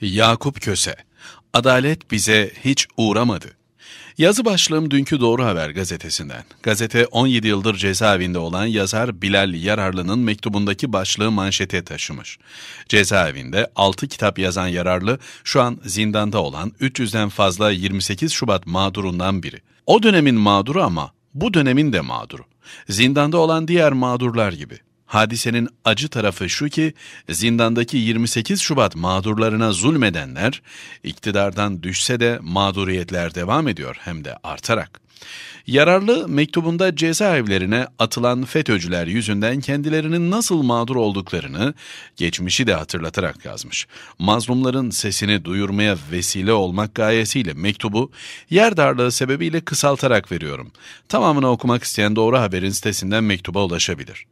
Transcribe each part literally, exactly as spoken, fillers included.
Yakup Köse, adalet bize hiç uğramadı. Yazı başlığım dünkü Doğru Haber gazetesinden. Gazete on yedi yıldır cezaevinde olan yazar Bilal Yararlı'nın mektubundaki başlığı manşete taşımış. Cezaevinde altı kitap yazan Yararlı şu an zindanda olan üç yüzden fazla yirmi sekiz Şubat mağdurundan biri. O dönemin mağduru ama bu dönemin de mağduru. Zindanda olan diğer mağdurlar gibi. Hadisenin acı tarafı şu ki, zindandaki yirmi sekiz Şubat mağdurlarına zulmedenler, iktidardan düşse de mağduriyetler devam ediyor, hem de artarak. Yararlı mektubunda cezaevlerine atılan FETÖ'cüler yüzünden kendilerinin nasıl mağdur olduklarını, geçmişi de hatırlatarak yazmış. Mazlumların sesini duyurmaya vesile olmak gayesiyle mektubu, yer darlığı sebebiyle kısaltarak veriyorum. Tamamını okumak isteyen Doğru Haber'in sitesinden mektuba ulaşabilir.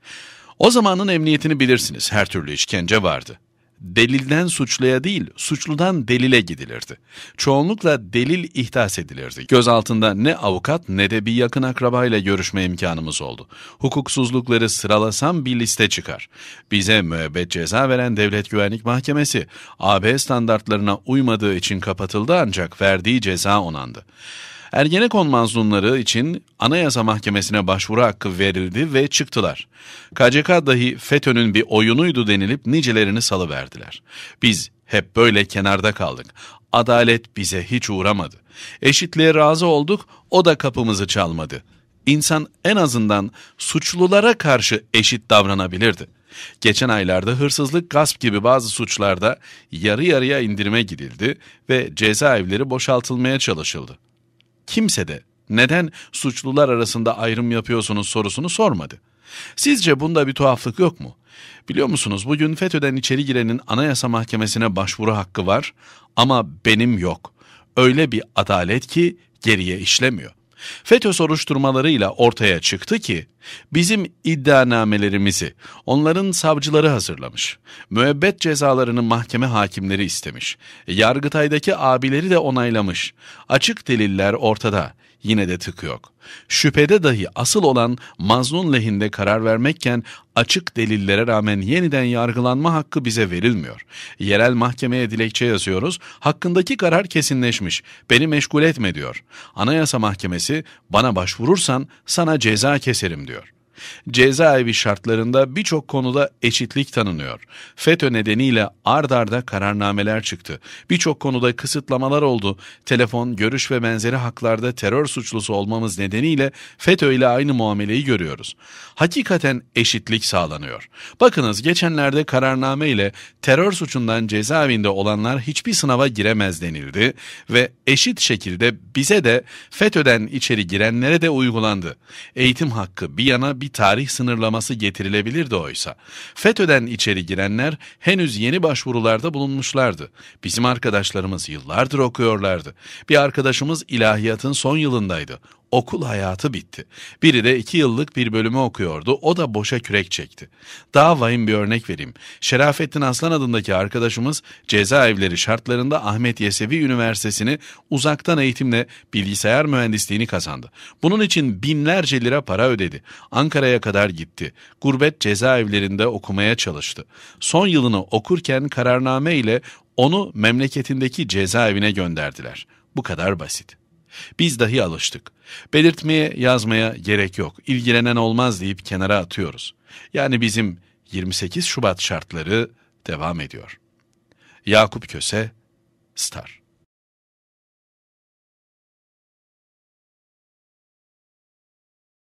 O zamanın emniyetini bilirsiniz, her türlü işkence vardı. Delilden suçluya değil, suçludan delile gidilirdi. Çoğunlukla delil ihdas edilirdi. Gözaltında ne avukat ne de bir yakın akrabayla görüşme imkanımız oldu. Hukuksuzlukları sıralasam bir liste çıkar. Bize müebbet ceza veren Devlet Güvenlik Mahkemesi, A B standartlarına uymadığı için kapatıldı ancak verdiği ceza onandı. Ergenekon mazlumları için Anayasa Mahkemesi'ne başvuru hakkı verildi ve çıktılar. K C K dahi FETÖ'nün bir oyunuydu denilip nicelerini salıverdiler. Biz hep böyle kenarda kaldık. Adalet bize hiç uğramadı. Eşitliğe razı olduk, o da kapımızı çalmadı. İnsan en azından suçlulara karşı eşit davranabilirdi. Geçen aylarda hırsızlık, gasp gibi bazı suçlarda yarı yarıya indirime gidildi ve cezaevleri boşaltılmaya çalışıldı. Kimse de neden suçlular arasında ayrım yapıyorsunuz sorusunu sormadı. Sizce bunda bir tuhaflık yok mu? Biliyor musunuz, bugün FETÖ'den içeri girenin Anayasa Mahkemesi'ne başvuru hakkı var ama benim yok. Öyle bir adalet ki geriye işlemiyor. FETÖ soruşturmalarıyla ortaya çıktı ki bizim iddianamelerimizi onların savcıları hazırlamış. Müebbet cezalarını mahkeme hakimleri istemiş. Yargıtay'daki abileri de onaylamış. Açık deliller ortada. Yine de tık yok. Şüphede dahi asıl olan mazlum lehinde karar vermekken açık delillere rağmen yeniden yargılanma hakkı bize verilmiyor. Yerel mahkemeye dilekçe yazıyoruz, hakkındaki karar kesinleşmiş, beni meşgul etme diyor. Anayasa Mahkemesi bana başvurursan sana ceza keserim diyor. Cezaevi şartlarında birçok konuda eşitlik tanınıyor. FETÖ nedeniyle ard arda kararnameler çıktı. Birçok konuda kısıtlamalar oldu. Telefon, görüş ve benzeri haklarda terör suçlusu olmamız nedeniyle FETÖ ile aynı muameleyi görüyoruz. Hakikaten eşitlik sağlanıyor. Bakınız, geçenlerde kararname ile terör suçundan cezaevinde olanlar hiçbir sınava giremez denildi ve eşit şekilde bize de FETÖ'den içeri girenlere de uygulandı. Eğitim hakkı bir yana bir tarih sınırlaması getirilebilirdi oysa. FETÖ'den içeri girenler henüz yeni başvurularda bulunmuşlardı. Bizim arkadaşlarımız yıllardır okuyorlardı. Bir arkadaşımız ilahiyatın son yılındaydı. Okul hayatı bitti. Biri de iki yıllık bir bölümü okuyordu. O da boşa kürek çekti. Daha vahim bir örnek vereyim. Şerafettin Aslan adındaki arkadaşımız cezaevleri şartlarında Ahmet Yesevi Üniversitesi'ni uzaktan eğitimle bilgisayar mühendisliğini kazandı. Bunun için binlerce lira para ödedi. Ankara'ya kadar gitti. Gurbet cezaevlerinde okumaya çalıştı. Son yılını okurken kararname ile onu memleketindeki cezaevine gönderdiler. Bu kadar basit. Biz dahi alıştık. Belirtmeye, yazmaya gerek yok. İlgilenen olmaz deyip kenara atıyoruz. Yani bizim yirmi sekiz Şubat şartları devam ediyor. Yakup Köse, Star.